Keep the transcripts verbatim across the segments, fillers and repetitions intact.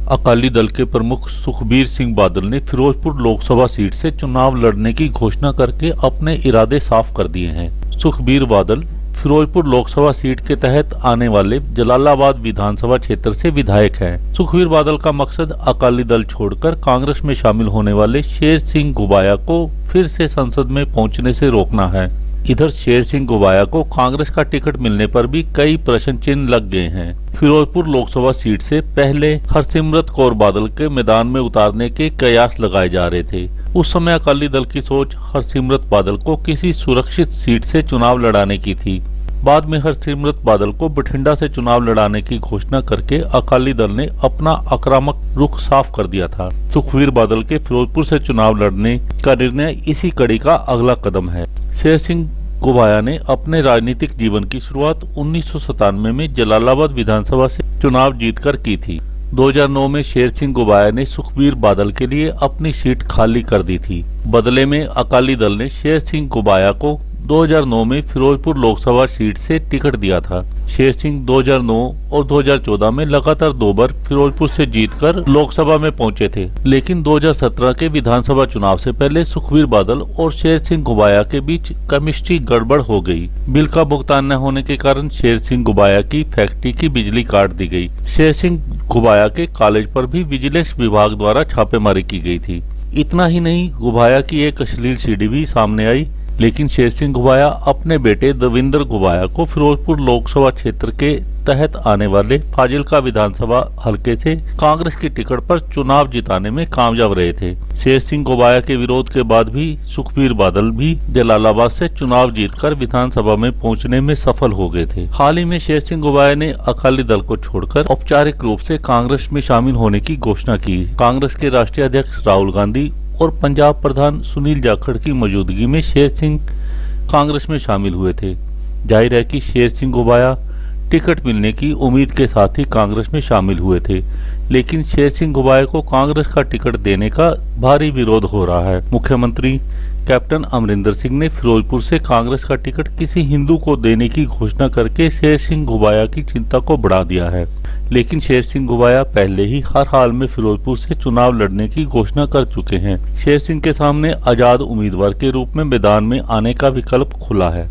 अकाली दल के प्रमुख सुखबीर सिंह बादल ने फिरोजपुर लोकसभा सीट से चुनाव लड़ने की घोषणा करके अपने इरादे साफ कर दिए हैं। सुखबीर बादल फिरोजपुर लोकसभा सीट के तहत आने वाले जलालाबाद विधानसभा क्षेत्र से विधायक हैं। सुखबीर बादल का मकसद अकाली दल छोड़कर कांग्रेस में शामिल होने वाले शेर सिंह घुबाया को फिर से संसद में पहुंचने से रोकना है। इधर शेर सिंह घुबाया को कांग्रेस का टिकट मिलने पर भी कई प्रश्न चिन्ह लग गए हैं। फिरोजपुर लोकसभा सीट से पहले हरसिमरत कौर बादल के मैदान में उतारने के कयास लगाए जा रहे थे। उस समय अकाली दल की सोच हरसिमरत बादल को किसी सुरक्षित सीट से चुनाव लड़ाने की थी। बाद में हरसिमरत बादल को बठिंडा से चुनाव लड़ाने की घोषणा करके अकाली दल ने अपना आक्रामक रुख साफ कर दिया था। सुखबीर बादल के फिरोजपुर से चुनाव लड़ने का निर्णय इसी कड़ी का अगला कदम है। शेर सिंह घुबाया ने अपने राजनीतिक जीवन की शुरुआत उन्नीस सौ सतानवे में जलालाबाद विधानसभा से चुनाव जीतकर की थी। दो हज़ार नौ में शेर सिंह घुबाया ने सुखबीर बादल के लिए अपनी सीट खाली कर दी थी। बदले में अकाली दल ने शेर सिंह घुबाया को दो हज़ार नौ में फिरोजपुर लोकसभा सीट से टिकट दिया था। शेर सिंह दो हज़ार नौ और दो हज़ार चौदह में लगातार दो बार फिरोजपुर से जीतकर लोकसभा में पहुंचे थे, लेकिन दो हज़ार सत्रह के विधानसभा चुनाव से पहले सुखबीर बादल और शेर सिंह घुबाया के बीच केमिस्ट्री गड़बड़ हो गई। बिल का भुगतान न होने के कारण शेर सिंह घुबाया की फैक्ट्री की बिजली काट दी गई। शेर सिंह घुबाया के कॉलेज पर भी विजिलेंस विभाग द्वारा छापेमारी की गई थी। इतना ही नहीं, घुबाया की एक अश्लील सीडी भी सामने आई, लेकिन शेर सिंह घुबाया अपने बेटे देवेंद्र घुबाया को फिरोजपुर लोकसभा क्षेत्र के तहत आने वाले फाजिलका विधानसभा हलके से कांग्रेस की टिकट पर चुनाव जिताने में कामयाब रहे थे। शेर सिंह घुबाया के विरोध के बाद भी सुखबीर बादल भी जलालाबाद से चुनाव जीतकर विधानसभा में पहुंचने में सफल हो गए थे। हाल ही में शेर सिंह घुबाया ने अकाली दल को छोड़कर औपचारिक रूप से कांग्रेस में शामिल होने की घोषणा की। कांग्रेस के राष्ट्रीय अध्यक्ष राहुल गांधी और पंजाब प्रधान सुनील जाखड़ की मौजूदगी में शेर सिंह कांग्रेस में शामिल हुए थे। जाहिर है कि शेर सिंह घुबाया टिकट मिलने की उम्मीद के साथ ही कांग्रेस में शामिल हुए थे, लेकिन शेर सिंह घुबाया को कांग्रेस का टिकट देने का भारी विरोध हो रहा है। मुख्यमंत्री कैप्टन अमरिंदर सिंह ने फिरोजपुर से कांग्रेस का टिकट किसी हिंदू को देने की घोषणा करके शेर सिंह घुबाया की चिंता को बढ़ा दिया है, लेकिन शेर सिंह घुबाया पहले ही हर हाल में फिरोजपुर से चुनाव लड़ने की घोषणा कर चुके हैं। शेर सिंह के सामने आजाद उम्मीदवार के रूप में मैदान में आने का विकल्प खुला है।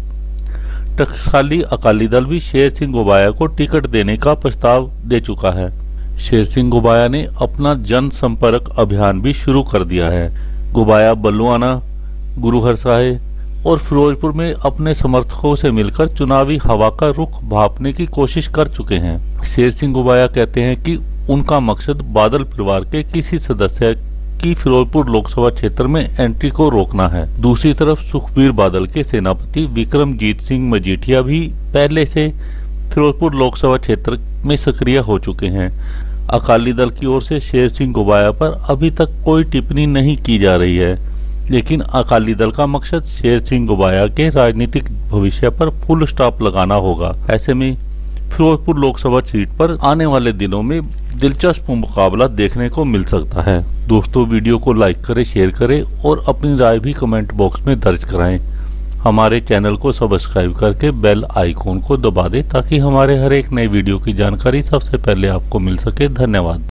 टकसाली अकाली दल भी शेर सिंह घुबाया को टिकट देने का प्रस्ताव दे चुका है। शेर सिंह घुबाया ने अपना जनसंपर्क अभियान भी शुरू कर दिया है। घुबाया बल्लुआना, गुरुहर साहिब और फिरोजपुर में अपने समर्थकों से मिलकर चुनावी हवा का रुख भांपने की कोशिश कर चुके हैं। शेर सिंह घुबाया कहते हैं कि उनका मकसद बादल परिवार के किसी सदस्य की फिरोजपुर लोकसभा क्षेत्र में एंट्री को रोकना है। दूसरी तरफ सुखबीर बादल के सेनापति विक्रमजीत सिंह मजीठिया भी पहले से फिरोजपुर लोकसभा क्षेत्र में सक्रिय हो चुके हैं। अकाली दल की ओर से शेर सिंह घुबाया पर अभी तक कोई टिप्पणी नहीं की जा रही है, लेकिन अकाली दल का मकसद शेर सिंह घुबाया के राजनीतिक भविष्य पर फुल स्टॉप लगाना होगा। ऐसे में फिरोजपुर लोकसभा सीट पर आने वाले दिनों में दिलचस्प मुकाबला देखने को मिल सकता है। दोस्तों, वीडियो को लाइक करें, शेयर करें और अपनी राय भी कमेंट बॉक्स में दर्ज कराएं। हमारे चैनल को सब्सक्राइब करके बेल आइकॉन को दबा दें ताकि हमारे हर एक नए वीडियो की जानकारी सबसे पहले आपको मिल सके। धन्यवाद।